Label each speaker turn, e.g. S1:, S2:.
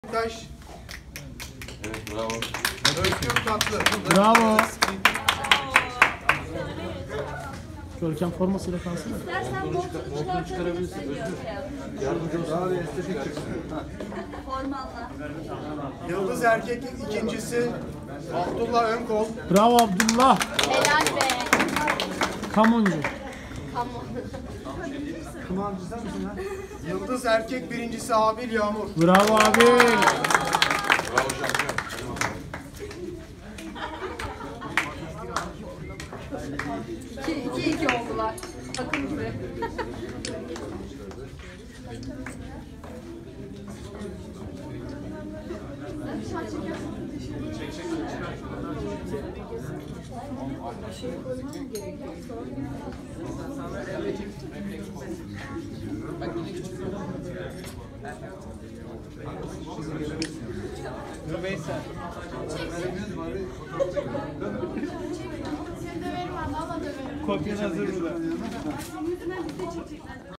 S1: Taş.
S2: Evet, bravo.
S1: Özgür Tatlı.
S3: Bravo. Görkem formasıyla kalsın.
S4: İstersen montunu çıkarabilirsin.
S1: Yardımcı olsun. Daha estetik çıksın.
S4: Formanla.
S1: Yıldız erkek ikincisi Abdullah Önkol.
S3: Bravo Abdullah.
S4: Helal be.
S3: Kamoncu.
S1: Yıldız erkek birincisi Abil Yağmur.
S3: Bravo abi.
S2: Bravo şampiyon.
S4: İki oldular. Takım gibi.
S3: Kopyan hazır burada.